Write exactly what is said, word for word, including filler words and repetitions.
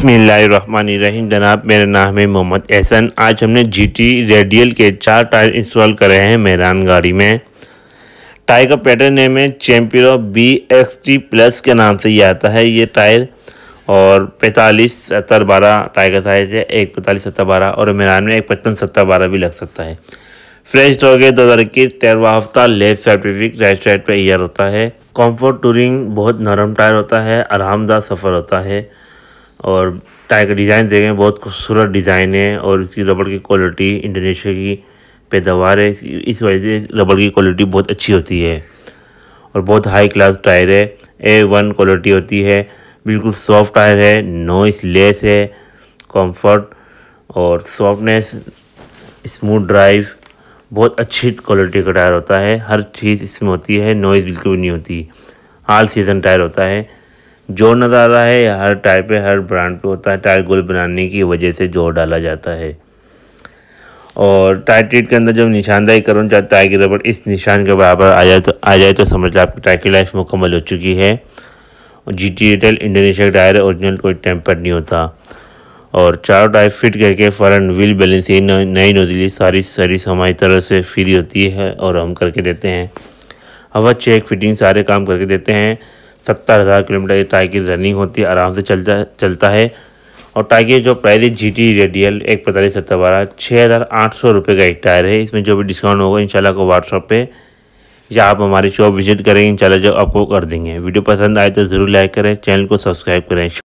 बिस्मिल्लाहिर्रहमानिर्रहीम। जनाब, मेरा नाम है मोहम्मद एहसन। आज हमने जीटी रेडियल के चार टायर इंस्टॉल करे हैं मेहरान गाड़ी में। टायर का पैटर्न नेम है champion B X T plus के नाम से ये आता है ये टायर। और पैंतालीस सत्तर बारह टायर का साइज है, एक पैंतालीस सत्तर बारह और मेहरान में एक पचपन सत्तर बारह भी लग सकता है। फ्रेश स्टॉक है दो हज़ार इक्कीस, तेरहवां हफ्ता, लेफ्ट सर्टिफिक, राइट साइड पे ईयर होता है। कंफर्ट टूरिंग, बहुत नरम टायर होता है, आरामदायक सफ़र होता है। और टायर का डिज़ाइन देखें, बहुत खूबसूरत डिज़ाइन है और इसकी रबड़ की क्वालिटी इंडोनेशिया की पैदावार है, इस वजह से रबड़ की क्वालिटी बहुत अच्छी होती है और बहुत हाई क्लास टायर है। ए वन क्वालिटी होती है, बिल्कुल सॉफ्ट टायर है, नॉइस लेस है, कंफर्ट और सॉफ्टनेस, स्मूथ ड्राइव, बहुत अच्छी क्वालिटी का टायर होता है। हर चीज़ इसमें होती है, नॉइज़ बिल्कुल भी नहीं होती। ऑल सीजन टायर होता है। जोर नज़र आ रहा है, हर टायर पे, हर ब्रांड पे होता है। टायर गोल बनाने की वजह से जोर डाला जाता है। और टायर ट्रीट के अंदर जब निशानदाही करूँ चाहे टायर की रबड़ इस निशान के बराबर आ जाए तो आ जाए तो समझ लो आपकी टायर की लाइफ मुकम्मल हो चुकी है। और जी टी रिटेल इंडोनेशिया का टायर है, ओरिजिनल, कोई टेम्पर नहीं होता। और चारों टायर फिट करके फ्रंट व्हील बैलेंसिंग, नई नोजली, सारी सर्विस हमारी तरफ से फ्री होती है और हम करके देते हैं। हवा चेक, फिटिंग, सारे काम करके देते हैं। सत्तर हज़ार किलोमीटर टायर की रनिंग होती है, आराम से चलता चलता है। और टायर की जो प्राइस है जी टी रेडियल एक पैंतालीस सत्तर बारह छः हज़ार आठ सौ रुपये का एक टायर है। इसमें जो भी डिस्काउंट होगा इंशाल्लाह को व्हाट्सअप पे या आप हमारी शॉप विजिट करेंगे, इंशाल्लाह जो आपको कर देंगे। वीडियो पसंद आए तो ज़रूर लाइक करें, चैनल को सब्सक्राइब करें।